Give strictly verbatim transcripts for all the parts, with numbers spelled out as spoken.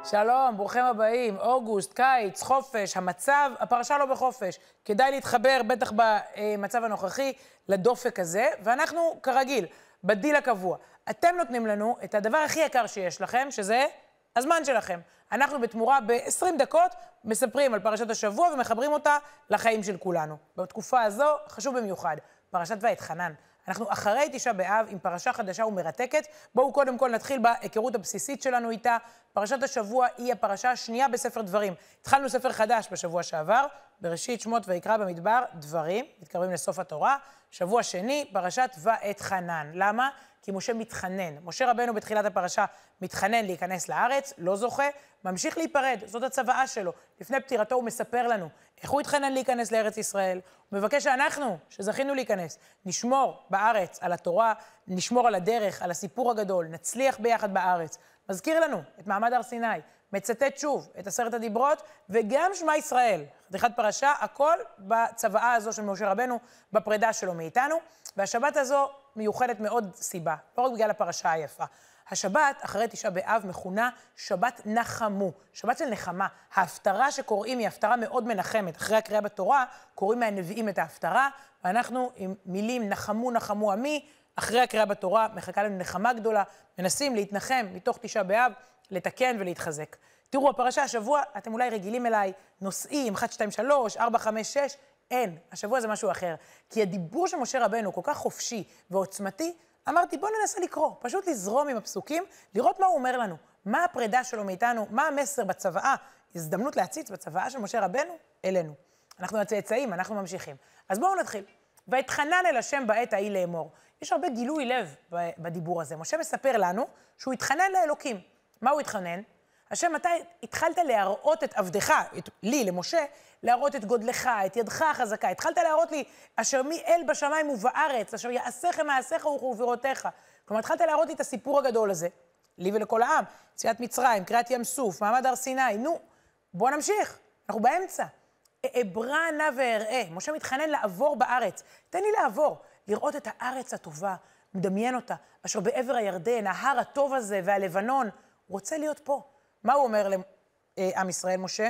שלום, ברוכים הבאים, אוגוסט, קיץ, חופש, המצב, הפרשה לא בחופש. כדאי להתחבר, בטח במצב הנוכחי, לדופק הזה, ואנחנו, כרגיל, בדיל הקבוע. אתם נותנים לנו את הדבר הכי יקר שיש לכם, שזה הזמן שלכם. אנחנו בתמורה ב-עשרים דקות מספרים על פרשת השבוע ומחברים אותה לחיים של כולנו. בתקופה הזו, חשוב במיוחד, פרשת ואתחנן. אנחנו אחרי תשעה באב עם פרשה חדשה ומרתקת. בואו קודם כל נתחיל בהיכרות הבסיסית שלנו איתה. פרשת השבוע היא הפרשה השנייה בספר דברים. התחלנו ספר חדש בשבוע שעבר, בראשית שמות ויקרא במדבר דברים, מתקרבים לסוף התורה. שבוע שני, פרשת ואתחנן. למה? כי משה מתחנן. משה רבנו בתחילת הפרשה מתחנן להיכנס לארץ, לא זוכה, ממשיך להיפרד, זאת הצוואה שלו. לפני פטירתו הוא מספר לנו איך הוא התחנן להיכנס לארץ ישראל. הוא מבקש שאנחנו, שזכינו להיכנס, נשמור בארץ על התורה, נשמור על הדרך, על הסיפור הגדול, נצליח ביחד בארץ. מזכיר לנו את מעמד הר סיני, מצטט שוב את עשרת הדיברות, וגם שמע ישראל, חתיכת פרשה, הכל בצוואה הזו של משה רבנו, בפרידה שלו מאיתנו. והשבת הזו מיוחדת מאוד סיבה, לא רק בגלל הפרשה היפה. השבת, אחרי תשעה באב, מכונה שבת נחמו, שבת של נחמה. ההפטרה שקוראים היא הפטרה מאוד מנחמת. אחרי הקריאה בתורה, קוראים מהנביאים את ההפטרה, ואנחנו עם מילים נחמו נחמו עמי, אחרי הקריאה בתורה, מחכה לנו נחמה גדולה, מנסים להתנחם מתוך תשעה באב, לתקן ולהתחזק. תראו, הפרשה השבוע, אתם אולי רגילים אליי, נושאים, אחת, שתיים, שלוש, ארבע, חמש, שש, אין. השבוע זה משהו אחר. כי הדיבור של משה רבנו כל כך חופשי ועוצמתי, אמרתי, בוא ננסה לקרוא, פשוט לזרום עם הפסוקים, לראות מה הוא אומר לנו, מה הפרידה שלו מאיתנו, מה המסר בצוואה, הזדמנות להציץ בצוואה של משה רבנו אלינו. אנחנו הצאצאים, אנחנו ממשיכים. אז בואו נתחיל. ואתחנן אל השם בעת ההיא לאמור. יש הרבה גילוי לב בדיבור הזה. משה מספר לנו שהוא התחנן לאלוקים. מה הוא התחנן? השם, אתה התחלת להראות את עבדך, את, לי, למשה, להראות את גודלך, את ידך החזקה. התחלת להראות לי, אשר מי אל בשמיים ובארץ, אשר יעשיך מעשיך ובראותיך. כלומר, התחלת להראות לי את הסיפור הגדול הזה, לי ולכל העם, יציאת מצרים, קריעת ים סוף, מעמד הר סיני. נו, בוא נמשיך, אנחנו באמצע. אברא נא ואראה, משה מתחנן לעבור בארץ. תן לי לעבור, לראות את הארץ הטובה, מדמיין אותה, אשר בעבר הירדן, ההר הטוב הזה והלבנון, הוא רוצה להיות פה. מה הוא אומר לעם ישראל, משה?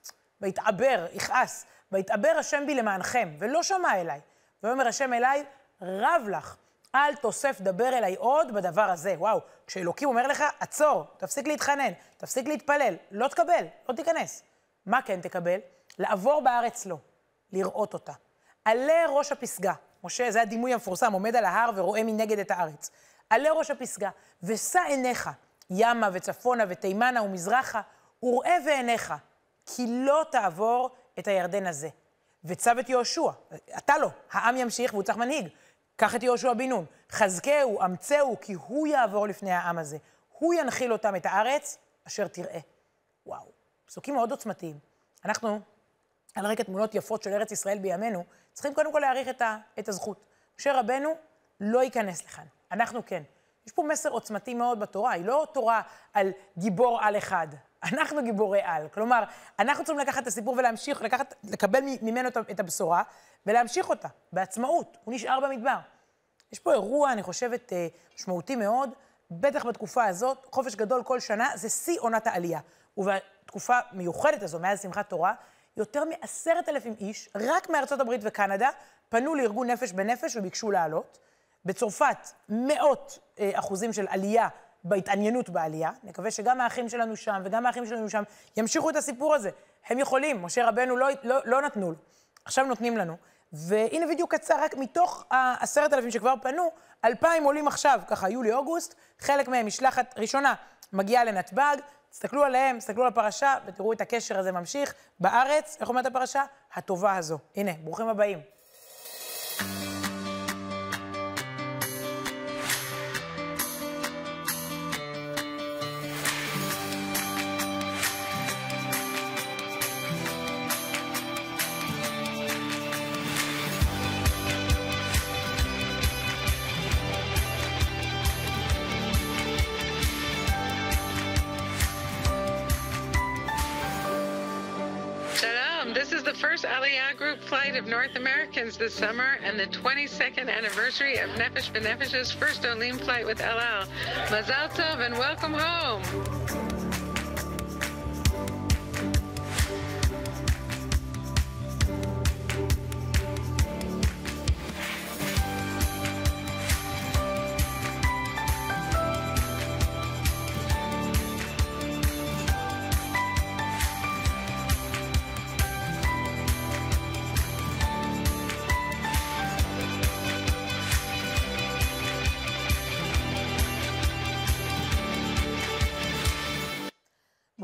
והתעבר, יכעס, והתעבר השם בי למענכם, ולא שמע אליי. ואומר השם אליי, רב לך, אל תוסף דבר אליי עוד בדבר הזה. וואו, כשאלוקים אומר לך, עצור, תפסיק להתחנן, תפסיק להתפלל, לא תקבל, לא תיכנס. מה כן תקבל? לעבור בארץ לא, לראות אותה. עלה ראש הפסגה, משה, זה הדימוי המפורסם, עומד על ההר ורואה מנגד את הארץ. עלה ראש הפסגה, ושא עיניך, ימה וצפונה ותימנה ומזרחה, וראה ועיניך, כי לא תעבור את הירדן הזה. וצו את יהושע, אתה לא, העם ימשיך והוא צריך מנהיג. קח את יהושע בן נון, חזקהו, אמצהו, כי הוא יעבור לפני העם הזה. הוא ינחיל אותם את הארץ אשר תראה. וואו, פסוקים מאוד עוצמתיים. אנחנו, על רקע תמונות יפות של ארץ ישראל בימינו, צריכים קודם כל להעריך את, ה, את הזכות. משה רבנו לא ייכנס לכאן, אנחנו כן. יש פה מסר עוצמתי מאוד בתורה, היא לא תורה על גיבור על אחד. אנחנו גיבורי על. כלומר, אנחנו צריכים לקחת את הסיפור ולהמשיך, לקחת, לקבל ממנו את הבשורה, ולהמשיך אותה, בעצמאות. הוא נשאר במדבר. יש פה אירוע, אני חושבת, משמעותי מאוד, בטח בתקופה הזאת, חופש גדול כל שנה, זה שיא עונת העלייה. ובתקופה מיוחדת הזו, מאז שמחת תורה, יותר מעשרת אלפים איש, רק מארצות הברית וקנדה, פנו לארגון נפש בנפש וביקשו לעלות. בצרפת, מאות אה, אחוזים של עלייה בהתעניינות בעלייה. נקווה שגם האחים שלנו שם וגם האחים שלנו שם ימשיכו את הסיפור הזה. הם יכולים, משה רבנו לא, לא, לא נתנו לו. עכשיו נותנים לנו. והנה וידאו קצר, רק מתוך העשרת אלפים שכבר פנו, אלפיים עולים עכשיו, ככה, יולי-אוגוסט, חלק מהם משלחת ראשונה מגיעה לנתב"ג, תסתכלו עליהם, תסתכלו על הפרשה, ותראו את הקשר הזה ממשיך בארץ, איך אומרת הפרשה? הטובה הזו. הנה, ברוכים הבאים. This is the first Aliyah group flight of North Americans this summer and the twenty-second anniversary of Nefesh B'Nefesh's first Olim flight with El Al. Mazal Tov and welcome home.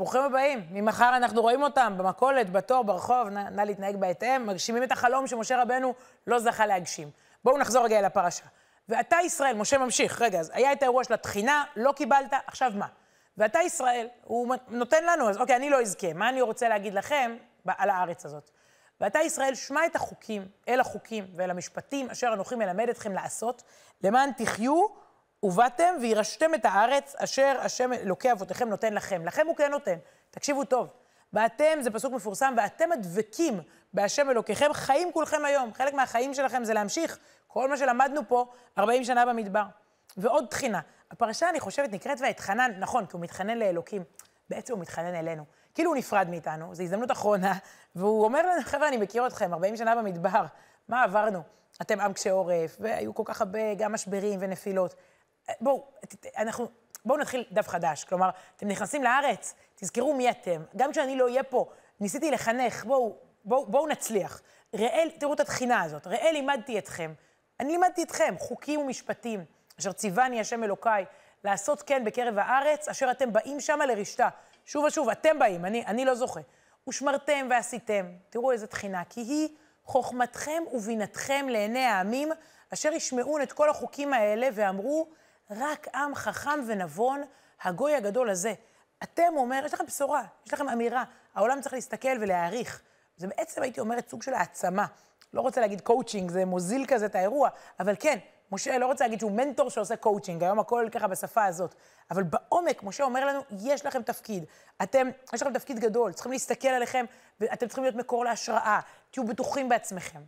ברוכים הבאים. ממחר אנחנו רואים אותם במכולת, בתור, ברחוב, נא, נא להתנהג בהתאם, מגשימים את החלום שמשה רבנו לא זכה להגשים. בואו נחזור רגע אל הפרשה. ואתה ישראל, משה ממשיך, רגע, אז היה את האירוע של התחינה, לא קיבלת, עכשיו מה? ואתה ישראל, הוא נותן לנו, אז אוקיי, אני לא אזכה, מה אני רוצה להגיד לכם על הארץ הזאת? ואתה ישראל, שמע את החוקים, אל החוקים ואל המשפטים, אשר אנוכי מלמד אתכם לעשות, למען תחיו ובאתם וירשתם את הארץ, אשר השם אלוקי אבותיכם נותן לכם. לכם הוא כן נותן, תקשיבו טוב. ואתם, זה פסוק מפורסם, ואתם הדבקים בהשם אלוקיכם, חיים כולכם היום. חלק מהחיים שלכם זה להמשיך כל מה שלמדנו פה ארבעים שנה במדבר. ועוד תחינה. הפרשה, אני חושבת, נקראת והתחנן, נכון, כי הוא מתחנן לאלוקים. בעצם הוא מתחנן אלינו. כאילו הוא נפרד מאיתנו, זו הזדמנות אחרונה, והוא אומר לנו, חבר'ה, אני מכיר אתכם, ארבעים שנה במדבר, מה עברנו? אתם עם קשה עורף, והיו כל כך הרבה גם משברים ונפילות. בואו, אנחנו, בואו נתחיל דף חדש. כלומר, אתם נכנסים לארץ, תזכרו מי אתם. גם כשאני לא אהיה פה, ניסיתי לחנך, בואו, בואו, בואו נצליח. ראל, תראו את התחינה הזאת, ראל לימדתי אתכם. אני לימדתי אתכם, חוקים ומשפטים, אשר ציווני השם אלוקיי, לעשות כן בקרב הארץ, אשר אתם באים שמה לרשתה. שוב ושוב, אתם באים, אני, אני לא זוכה. ושמרתם ועשיתם. תראו איזה תחינה, כי היא חוכמתכם ובינתכם לעיני העמים, אשר ישמעון את כל החוקים האלה ואמרו, רק עם חכם ונבון, הגוי הגדול הזה. אתם אומר, יש לכם בשורה, יש לכם אמירה, העולם צריך להסתכל ולהעריך. זה בעצם הייתי אומרת סוג של העצמה. לא רוצה להגיד קואוצ'ינג, זה מוזיל כזה את האירוע, אבל כן, משה לא רוצה להגיד שהוא מנטור שעושה קואוצ'ינג, היום הכל ככה בשפה הזאת. אבל בעומק, משה אומר לנו, יש לכם תפקיד. אתם, יש לכם תפקיד גדול, צריכים להסתכל עליכם, ואתם צריכים להיות מקור להשראה, תהיו בטוחים בעצמכם.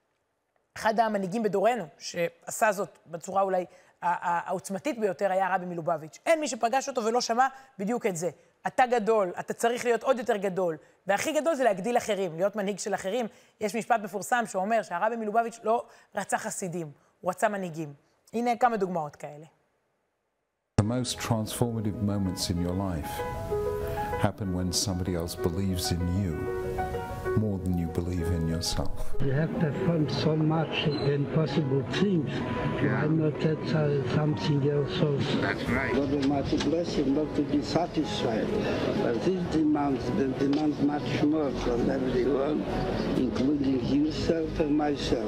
אחד המנהיגים בדורנו, שעשה זאת בצורה אולי העוצמתית ביותר, היה הרבי מלובביץ'. אין מי שפגש אותו ולא שמע בדיוק את זה. אתה גדול, אתה צריך להיות עוד יותר גדול. והכי גדול זה להגדיל אחרים, להיות מנהיג של אחרים. יש משפט מפורסם שאומר שהרבי מלובביץ' לא רצה חסידים, הוא רצה מנהיגים. הנה כמה דוגמאות כאלה. The most transformative moments in your life happen when somebody else believes in you more than you believe in yourself. You have performed so much impossible things. Why not that uh, something else also? That's right. God Almighty bless you not to be satisfied. But this demands, they demand much more from everyone, including yourself and myself.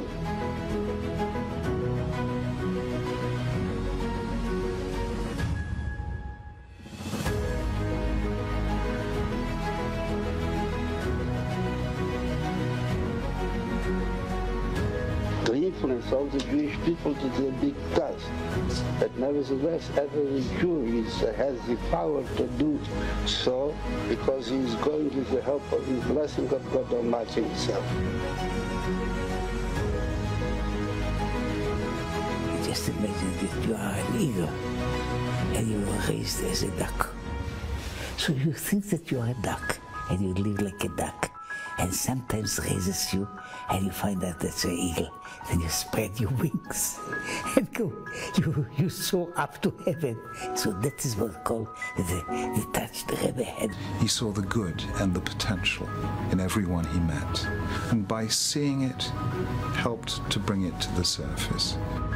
Influence all the Jewish people to do a big task. But nevertheless, every Jew is, uh, has the power to do so because he is going with the help of the blessing of God Almighty himself. Just imagine that you are an eagle and you were raised as a duck. So you think that you are a duck and you live like a duck. And sometimes raises you, and you find out that's an eagle. Then you spread your wings and go. You you soar up to heaven. So that is what we call the, the touch the Rebbe had. He saw the good and the potential in everyone he met, and by seeing it, helped to bring it to the surface.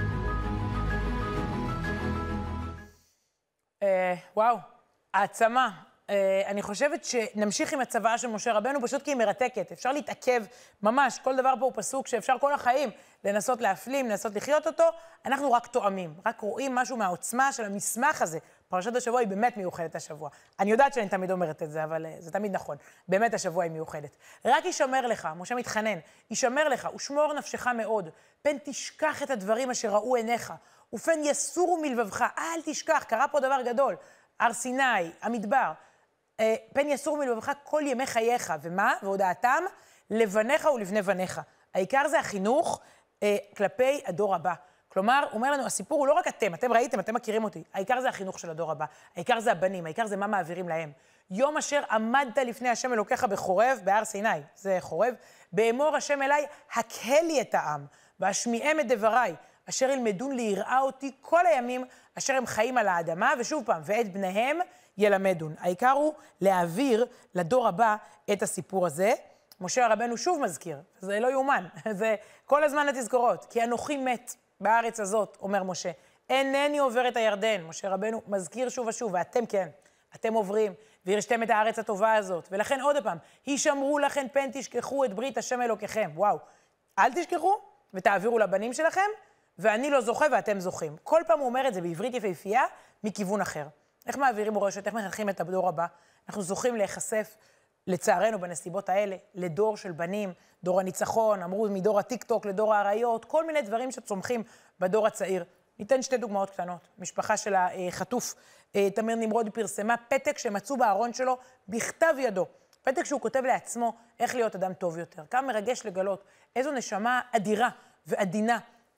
וואו, העצמה. אני חושבת שנמשיך עם הצוואה של משה רבנו, פשוט כי היא מרתקת. אפשר להתעכב ממש, כל דבר פה הוא פסוק שאפשר כל החיים לנסות להפלים, לנסות לחיות אותו. אנחנו רק תואמים, רק רואים משהו מהעוצמה של המסמך הזה. פרשת השבוע היא באמת מיוחדת השבוע. אני יודעת שאני תמיד אומרת את זה, אבל זה תמיד נכון. באמת השבוע היא מיוחדת. רק ישמר לך, משה מתחנן, ישמר לך, ושמור נפשך מאוד. פן תשכח את הדברים אשר ראו עיניך, ופן יסורו מלבבך. אל תשכח, קרה פה דבר גדול. הר סיני, המדבר. פן יסור מלבבך כל ימי חייך, ומה? והודעתם לבניך ולבני בניך. העיקר זה החינוך אה, כלפי הדור הבא. כלומר, הוא אומר לנו, הסיפור הוא לא רק אתם, אתם ראיתם, אתם מכירים אותי. העיקר זה החינוך של הדור הבא, העיקר זה הבנים, העיקר זה מה מעבירים להם. יום אשר עמדת לפני השם אלוקיך בחורב, בהר סיני, זה חורב, באמור השם אליי, הקהה לי את העם, והשמיעם את דבריי, אשר ילמדון ליראה אותי כל הימים, אשר הם חיים על האדמה, ושוב פעם, ואת בניהם ילמדון. העיקר הוא להעביר לדור הבא את הסיפור הזה. משה רבנו שוב מזכיר, זה לא יומן, זה כל הזמן לתזכורות, כי אנוכי מת בארץ הזאת, אומר משה, אינני עובר את הירדן. משה רבנו מזכיר שוב ושוב, ואתם כן, אתם עוברים, וירשתם את הארץ הטובה הזאת. ולכן עוד פעם, הישמרו לכן פן תשכחו את ברית השם אלוקיכם. וואו, אל תשכחו ותעבירו לבנים שלכם, ואני לא זוכה ואתם זוכים. כל פעם הוא אומר את זה בעברית יפהפייה מכיוון אחר. איך מעבירים מורשת, איך מחנכים את הדור הבא? אנחנו זוכים להיחשף, לצערנו בנסיבות האלה, לדור של בנים, דור הניצחון, אמרו מדור הטיק-טוק לדור העריות, כל מיני דברים שצומחים בדור הצעיר. ניתן שתי דוגמאות קטנות. משפחה של החטוף, תמיר נמרוד, פרסמה פתק שמצאו בארון שלו בכתב ידו. פתק שהוא כותב לעצמו איך להיות אדם טוב יותר. כמה מרגש לגלות איזו נשמה אדירה ועדינה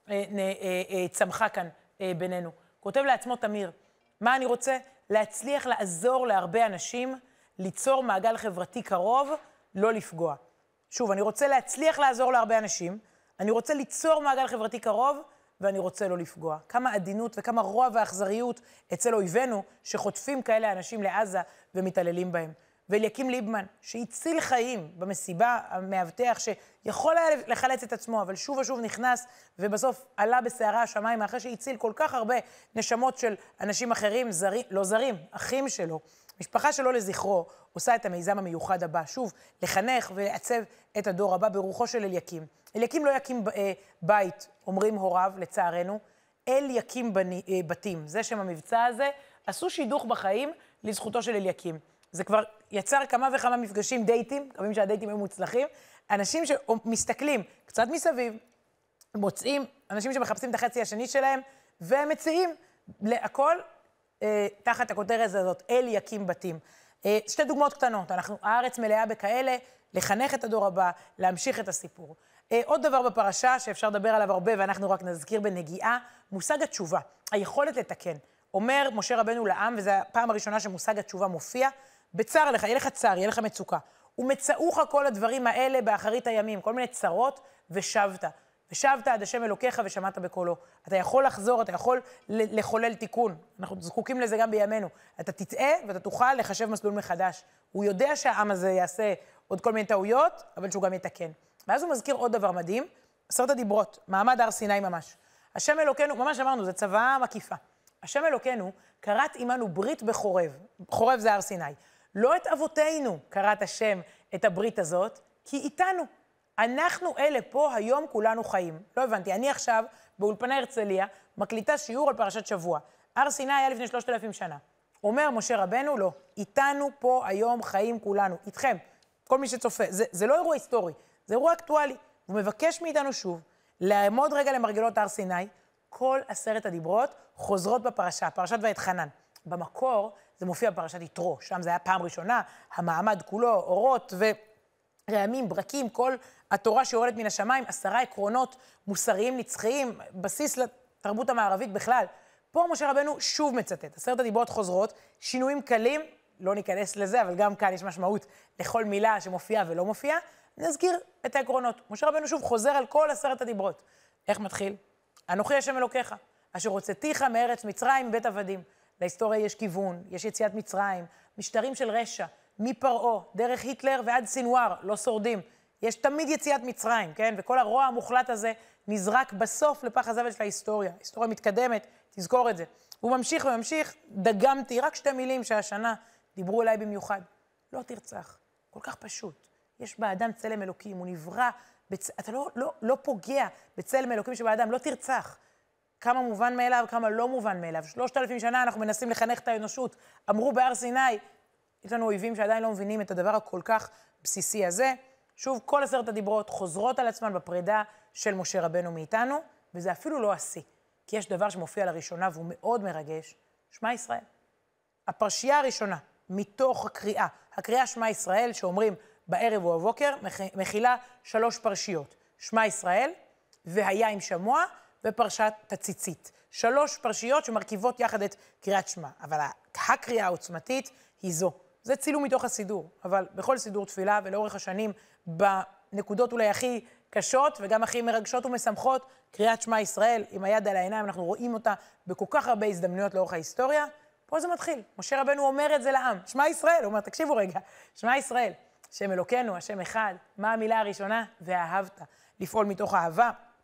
צמחה כאן בינינו. כותב לעצמו תמיר, מה אני רוצה? להצליח לעזור להרבה אנשים, ליצור מעגל חברתי קרוב, לא לפגוע. שוב, אני רוצה להצליח לעזור להרבה אנשים, אני רוצה ליצור מעגל חברתי קרוב, ואני רוצה לא לפגוע. כמה עדינות וכמה רוע ואכזריות אצל אויבינו שחוטפים כאלה אנשים לעזה ומתעללים בהם. ואליקים ליבמן, שהציל חיים במסיבה המאבטח, שיכול היה לחלץ את עצמו, אבל שוב ושוב נכנס, ובסוף עלה בסערה השמיים, אחרי שהציל כל כך הרבה נשמות של אנשים אחרים, זרים, לא זרים, אחים שלו. משפחה שלו לזכרו עושה את המיזם המיוחד הבא, שוב, לחנך ולעצב את הדור הבא ברוחו של אליקים. אליקים לא יקים בית, אומרים הוריו, לצערנו, אל יקים בני, בתים. זה שם המבצע הזה, עשו שידוך בחיים לזכותו של אליקים. זה כבר יצר כמה וכמה מפגשים, דייטים, מקווים שהדייטים היו מוצלחים, אנשים שמסתכלים קצת מסביב, מוצאים, אנשים שמחפשים את החצי השני שלהם, ומציעים להכל אה, תחת הכותרת הזאת, אל יקים בתים. אה, שתי דוגמאות קטנות, אנחנו, הארץ מלאה בכאלה, לחנך את הדור הבא, להמשיך את הסיפור. אה, עוד דבר בפרשה שאפשר לדבר עליו הרבה, ואנחנו רק נזכיר בנגיעה, מושג התשובה, היכולת לתקן. אומר משה רבנו לעם, וזו הפעם הראשונה שמושג התשובה מופיע, בצר לך, יהיה לך צר, יהיה לך מצוקה. ומצאוך כל הדברים האלה באחרית הימים, כל מיני צרות, ושבת. ושבת עד השם אלוקיך ושמעת בקולו. אתה יכול לחזור, אתה יכול לחולל תיקון. אנחנו זקוקים לזה גם בימינו. אתה תטעה ואתה תוכל לחשב מסלול מחדש. הוא יודע שהעם הזה יעשה עוד כל מיני טעויות, אבל שהוא גם יתקן. ואז הוא מזכיר עוד דבר מדהים, עשרת הדיברות, מעמד הר סיני ממש. השם אלוקינו, ממש אמרנו, זה צבא מקיפה. השם אלוקינו קראת עמנו ברית בחורב. חורב זה הר סיני. לא את אבותינו קראת השם את הברית הזאת, כי איתנו. אנחנו אלה פה היום כולנו חיים. לא הבנתי, אני עכשיו באולפני הרצליה מקליטה שיעור על פרשת שבוע. הר סיני היה לפני שלושת אלפים שנה. אומר משה רבנו, לא, איתנו פה היום חיים כולנו, איתכם, כל מי שצופה. זה, זה לא אירוע היסטורי, זה אירוע אקטואלי. הוא מבקש מאיתנו שוב לעמוד רגע למרגלות הר סיני, כל עשרת הדיברות חוזרות בפרשה, פרשת ואתחנן. במקור זה מופיע בפרשת יתרו, שם זה היה פעם ראשונה, המעמד כולו, אורות ורעמים, ברקים, כל התורה שיורדת מן השמיים, עשרה עקרונות מוסריים נצחיים, בסיס לתרבות המערבית בכלל. פה משה רבנו שוב מצטט, עשרת הדיברות חוזרות, שינויים קלים, לא ניכנס לזה, אבל גם כאן יש משמעות לכל מילה שמופיעה ולא מופיעה, נזכיר את העקרונות. משה רבנו שוב חוזר על כל עשרת הדיברות. איך מתחיל? אנוכי השם אלוקיך, אשר הוצאתיך מארץ מצרים בית עבדים. להיסטוריה יש כיוון, יש יציאת מצרים, משטרים של רשע, מפרעה, דרך היטלר ועד סינואר, לא שורדים. יש תמיד יציאת מצרים, כן? וכל הרוע המוחלט הזה נזרק בסוף לפח הזבל של ההיסטוריה. ההיסטוריה מתקדמת, תזכור את זה. הוא ממשיך וממשיך, דגמתי רק שתי מילים שהשנה דיברו אליי במיוחד. לא תרצח, כל כך פשוט. יש באדם צלם אלוקים, הוא נברא, בצ... אתה לא, לא, לא פוגע בצלם אלוקים שבאדם, לא תרצח. כמה מובן מאליו, כמה לא מובן מאליו. שלושת אלפים שנה אנחנו מנסים לחנך את האנושות. אמרו בהר סיני, יש לנו אויבים שעדיין לא מבינים את הדבר הכל כך בסיסי הזה. שוב, כל עשרת הדיברות חוזרות על עצמן בפרידה של משה רבנו מאיתנו, וזה אפילו לא השיא. כי יש דבר שמופיע לראשונה והוא מאוד מרגש, שמע ישראל. הפרשייה הראשונה, מתוך הקריאה, הקריאה שמע ישראל, שאומרים בערב או הבוקר, מכילה שלוש פרשיות. שמע ישראל, והיה עם שמוע, ופרשת תציצית. שלוש פרשיות שמרכיבות יחד את קריאת שמע. אבל הקריאה העוצמתית היא זו. זה צילום מתוך הסידור, אבל בכל סידור תפילה ולאורך השנים, בנקודות אולי הכי קשות וגם הכי מרגשות ומשמחות, קריאת שמע ישראל, עם היד על העיניים, אנחנו רואים אותה בכל כך הרבה הזדמנויות לאורך ההיסטוריה. פה זה מתחיל. משה רבנו אומר את זה לעם. שמע ישראל, הוא אומר, תקשיבו רגע, שמע ישראל, השם אלוקינו, השם אחד, מה המילה הראשונה? ואהבת. לפעול מתוך אהבה.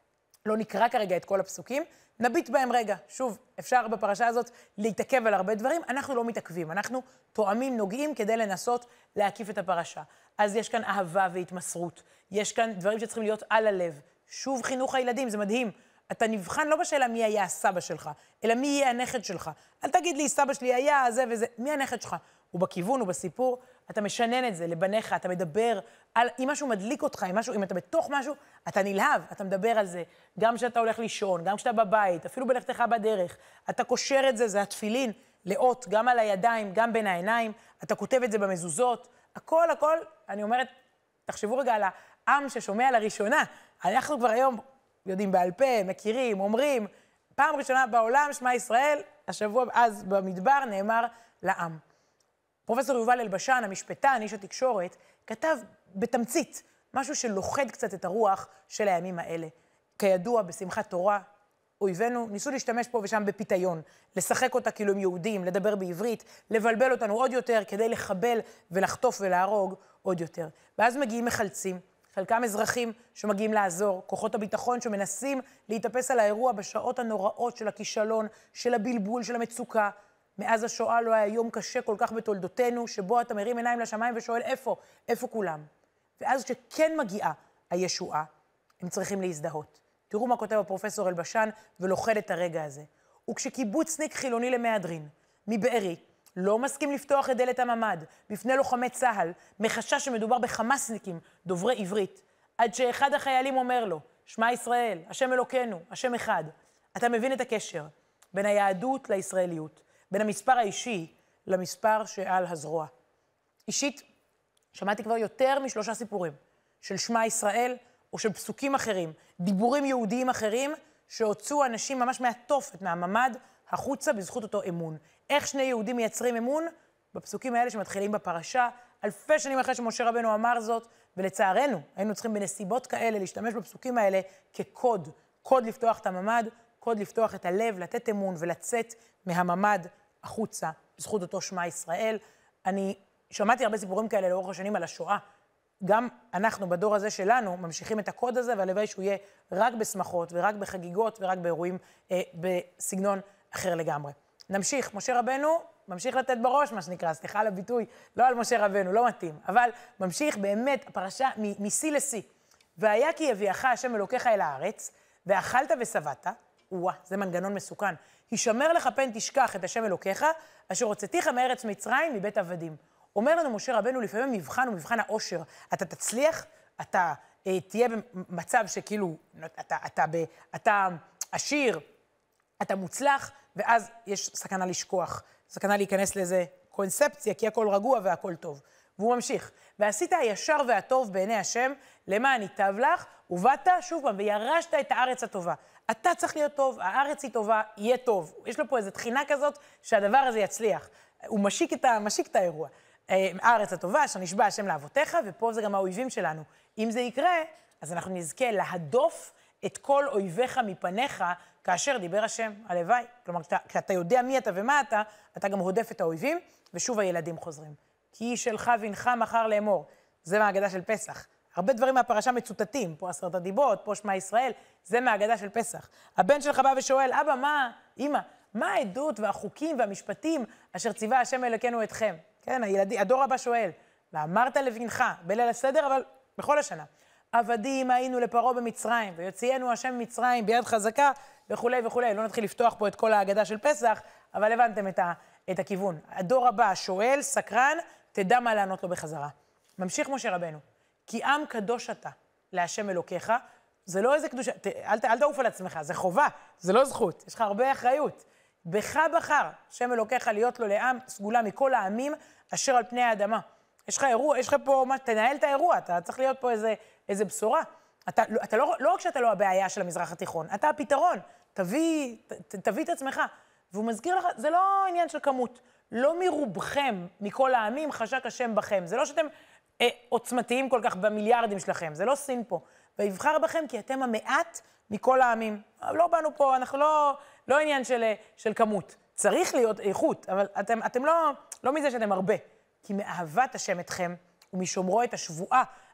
לא נקרא כרגע את כל הפסוקים, נביט בהם רגע. שוב, אפשר בפרשה הזאת להתעכב על הרבה דברים, אנחנו לא מתעכבים, אנחנו תואמים, נוגעים כדי לנסות להקיף את הפרשה. אז יש כאן אהבה והתמסרות, יש כאן דברים שצריכים להיות על הלב. שוב, חינוך הילדים, זה מדהים. אתה נבחן לא בשאלה מי היה הסבא שלך, אלא מי יהיה הנכד שלך. אל תגיד לי, סבא שלי היה זה וזה, מי הנכד שלך? הוא בכיוון, הוא בסיפור, אתה משנן את זה לבניך, אתה מדבר על, אם משהו מדליק אותך, אם, משהו, אם אתה בתוך משהו, אתה נלהב, אתה מדבר על זה, גם כשאתה הולך לישון, גם כשאתה בבית, אפילו בלכתך בדרך, אתה קושר את זה, זה התפילין, לאות, גם על הידיים, גם בין העיניים, אתה כותב את זה במזוזות, הכל, הכל, אני אומרת, תחשבו רגע על העם ששומע לראשונה, אנחנו כבר היום יודעים בעל פה, מכירים, אומרים, פעם ראשונה בעולם, שמע ישראל, השבוע אז במדבר נאמר לעם. פרופסור יובל אלבשן, המשפטן, איש התקשורת, כתב בתמצית משהו שלוחד קצת את הרוח של הימים האלה. כידוע, בשמחת תורה, אויבינו ניסו להשתמש פה ושם בפיתיון, לשחק אותה כאילו הם יהודים, לדבר בעברית, לבלבל אותנו עוד יותר כדי לחבל ולחטוף ולהרוג עוד יותר. ואז מגיעים מחלצים, חלקם אזרחים שמגיעים לעזור, כוחות הביטחון שמנסים להתאפס על האירוע בשעות הנוראות של הכישלון, של הבלבול, של המצוקה. מאז השואה לא היה יום קשה כל כך בתולדותינו, שבו אתה מרים עיניים לשמיים ושואל איפה, איפה כולם. ואז שכן מגיעה הישועה, הם צריכים להזדהות. תראו מה כותב הפרופסור אלבשן ולוחד את הרגע הזה. וכשקיבוצניק חילוני למהדרין, מבארי, לא מסכים לפתוח את דלת הממד בפני לוחמי צהל, מחשש שמדובר בחמאסניקים דוברי עברית, עד שאחד החיילים אומר לו, שמע ישראל, השם אלוקינו, השם אחד. אתה מבין את הקשר בין היהדות לישראליות, בין המספר האישי למספר שעל הזרוע. אישית, שמעתי כבר יותר משלושה סיפורים של שמע ישראל או של פסוקים אחרים, דיבורים יהודיים אחרים שהוצאו אנשים ממש מהתופת, מהממד, החוצה בזכות אותו אמון. איך שני יהודים מייצרים אמון? בפסוקים האלה שמתחילים בפרשה, אלפי שנים אחרי שמשה רבנו אמר זאת, ולצערנו היינו צריכים בנסיבות כאלה להשתמש בפסוקים האלה כקוד, קוד לפתוח את הממד, קוד לפתוח את הלב, לתת אמון ולצאת מהממד החוצה בזכות אותו שמע ישראל. אני שמעתי הרבה סיפורים כאלה לאורך השנים על השואה. גם אנחנו בדור הזה שלנו ממשיכים את הקוד הזה, והלוואי שהוא יהיה רק בשמחות ורק בחגיגות ורק באירועים אה, בסגנון אחר לגמרי. נמשיך, משה רבנו ממשיך לתת בראש, מה שנקרא, סליחה על הביטוי, לא על משה רבנו, לא מתאים, אבל ממשיך באמת הפרשה משיא לשיא. והיה כי יביאך השם אלוקיך אל הארץ, ואכלת ושבעת, וואה, זה מנגנון מסוכן. הישמר לך פן תשכח את השם אלוקיך, אשר הוצאתיך מארץ מצרים מבית עבדים. אומר לנו משה רבנו, לפעמים מבחן הוא מבחן האושר. אתה תצליח, אתה אה, תהיה במצב שכאילו, אתה, אתה, ב, אתה עשיר, אתה מוצלח, ואז יש סכנה לשכוח, סכנה להיכנס לאיזה קונספציה, כי הכל רגוע והכל טוב. והוא ממשיך, ועשית הישר והטוב בעיני השם, למען ייטב לך, ובאת שוב פעם, וירשת את הארץ הטובה. אתה צריך להיות טוב, הארץ היא טובה, יהיה טוב. יש לו פה איזו תחינה כזאת שהדבר הזה יצליח. הוא משיק את, משיק את האירוע. הארץ הטובה, שנשבע השם לאבותיך, ופה זה גם האויבים שלנו. אם זה יקרה, אז אנחנו נזכה להדוף את כל אויביך מפניך, כאשר דיבר השם, הלוואי. כלומר, כשאתה, כשאתה יודע מי אתה ומה אתה, אתה גם הודף את האויבים, ושוב הילדים חוזרים. כי שלך וינך מחר לאמור. זה מהאגדה של פסח. הרבה דברים מהפרשה מצוטטים, פה עשרת הדיברות, פה שמע ישראל, זה מהאגדה של פסח. הבן שלך בא ושואל, אבא, מה, אמא, מה העדות והחוקים והמשפטים אשר ציווה השם אלוקינו אתכם? כן, הילדי, הדור הבא שואל, ואמרת לבנך, בליל הסדר, אבל בכל השנה. עבדים היינו לפרעה במצרים, ויוציאנו השם ממצרים ביד חזקה, וכו' וכו'. לא נתחיל לפתוח פה את כל ההגדה של פסח, אבל הבנתם את, ה, את הכיוון. הדור הבא שואל, סקרן, תדע מה לענות לו בחזרה. ממשיך משה רבנו, כי עם קדוש אתה להשם אלוקיך, זה לא איזה קדושה, ת, אל, אל תעוף על עצמך, זה חובה, זה לא זכות, יש לך הרבה אחריות. בך בחר, השם אלוקיך להיות לו לעם סגולה מכל העמים אשר על פני האדמה. יש לך אירוע, יש לך פה, מה, תנהל את האירוע, אתה צריך להיות פה איזה, איזה בשורה. אתה, אתה לא, לא רק שאתה לא הבעיה של המזרח התיכון, אתה הפתרון, תביא, ת, תביא את עצמך. והוא מזכיר לך, זה לא עניין של כמות, לא מרובכם, מכל העמים, חשק השם בכם. זה לא שאתם אה, עוצמתיים כל כך במיליארדים שלכם, זה לא סין פה. ויבחר בכם כי אתם המעט מכל העמים. לא באנו פה, אנחנו לא, לא עניין של, של כמות. צריך להיות איכות, אבל אתם, אתם לא, לא מזה שאתם הרבה. כי מאהבת השם אתכם, ומשומרו את השבועה,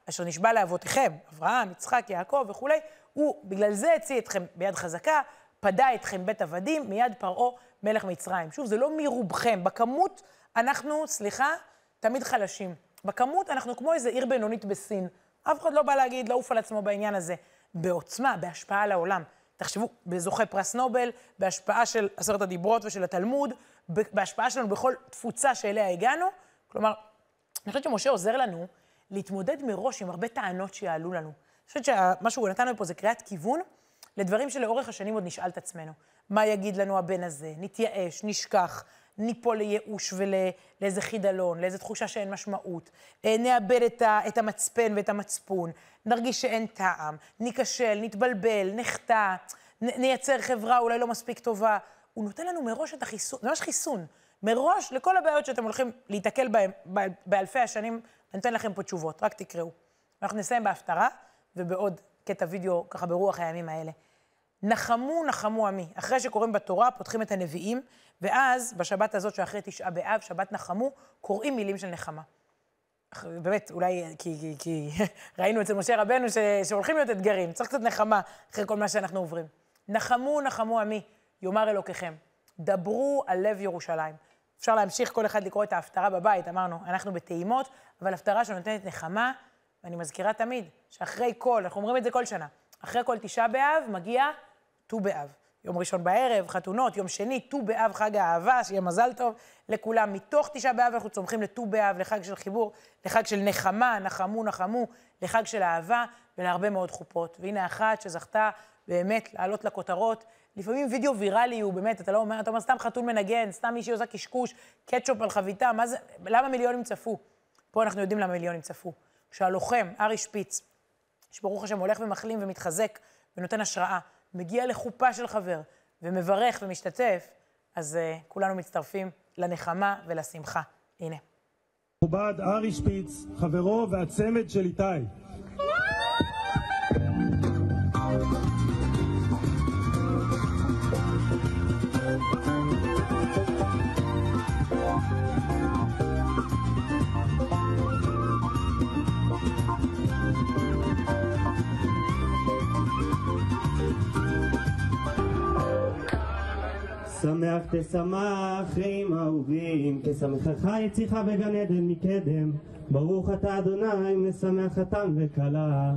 אשר נשבע לאבותיכם, אברהם, יצחק, יעקב וכולי, הוא בגלל זה הציא אתכם ביד חזקה, פדה אתכם בית עבדים, מיד פרעה מלך מצרים. שוב, זה לא מרובכם, בכמות אנחנו, סליחה, תמיד חלשים. בכמות אנחנו כמו איזה עיר בינונית בסין. אף אחד לא בא להגיד, לעוף על עצמו בעניין הזה. בעוצמה, בהשפעה על העולם. תחשבו, בזוכה פרס נובל, בהשפעה של עשרת הדיברות ושל התלמוד, בהשפעה שלנו בכל תפוצה שאליה הגענו. כלומר, אני חושבת שמשה עוזר לנו להתמודד מראש עם הרבה טענות שיעלו לנו. אני חושבת שמה שהוא נתנו פה זה קריאת כיוון לדברים שלאורך השנים עוד נשאל את עצמנו. מה יגיד לנו הבן הזה? נתייאש, נשכח, ניפול לייאוש ולאיזה חידלון, לאיזה תחושה שאין משמעות. נאבד את, ה, את המצפן ואת המצפון, נרגיש שאין טעם, ניכשל, נתבלבל, נחטא, נ, נייצר חברה אולי לא מספיק טובה. הוא נותן לנו מראש את החיסון, ממש חיסון. מראש לכל הבעיות שאתם הולכים להתקל בהם באלפי השנים, אני נותן לכם פה תשובות, רק תקראו. אנחנו נסיים בהפטרה ובעוד קטע וידאו ככה ברוח הימים האלה. נחמו, נחמו עמי. אחרי שקוראים בתורה, פותחים את הנביאים, ואז בשבת הזאת שאחרי תשעה באב, שבת נחמו, קוראים מילים של נחמה. באמת, אולי, כי, כי, כי ראינו אצל משה רבנו ש, שהולכים להיות אתגרים, צריך קצת נחמה אחרי כל מה שאנחנו עוברים. נחמו, נחמו עמי, יאמר אלוקיכם. דברו על לב ירושלים. אפשר להמשיך כל אחד לקרוא את ההפטרה בבית, אמרנו, אנחנו בטעימות, אבל הפטרה שנותנת נחמה, ואני מזכירה תמיד, שאחרי כל, אנחנו אומרים את זה כל שנה, אחרי כל תשעה באב מגיע ט"ו באב. יום ראשון בערב, חתונות, יום שני, ט"ו באב, חג האהבה, שיהיה מזל טוב לכולם. מתוך תשעה באב אנחנו צומחים לט"ו באב, לחג של חיבור, לחג של נחמה, נחמו, נחמו, לחג של אהבה ולהרבה מאוד חופות. והנה אחת שזכתה באמת לעלות לכותרות. לפעמים וידאו ויראלי הוא באמת, אתה לא אומר, אתה אומר סתם חתול מנגן, סתם מישהי עושה קשקוש, קטשופ על חביתה, מה זה, למה מיליונים צפו? פה אנחנו יודעים למה מיליונים צפו. כשהלוחם, ארי שפיץ, שברוך השם הולך ומחלים ומתחזק ונותן השראה, מגיע לחופה של חבר ומברך ומשתתף, אז uh, כולנו מצטרפים לנחמה ולשמחה. הנה. מכובד ארי שפיץ, חברו והצמד של איתי. שמח תשמח אחים אהובים, כשמחך יציך בגן עדן מקדם, ברוך אתה אדוני משמח חתן וכלה.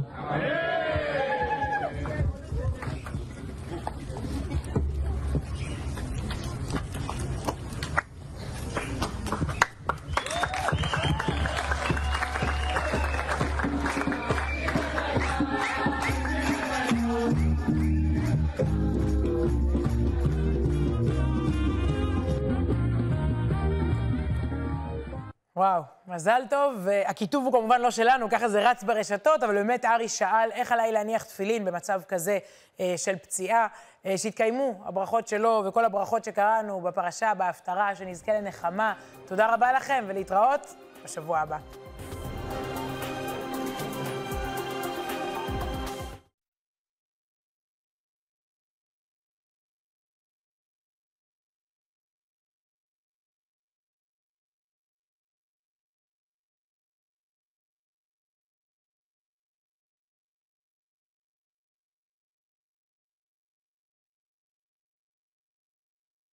וואו, מזל טוב, והכיתוב הוא כמובן לא שלנו, ככה זה רץ ברשתות, אבל באמת ארי שאל איך עליי להניח תפילין במצב כזה אה, של פציעה, אה, שהתקיימו הברכות שלו וכל הברכות שקראנו בפרשה, בהפטרה, שנזכה לנחמה. תודה רבה לכם ולהתראות בשבוע הבא.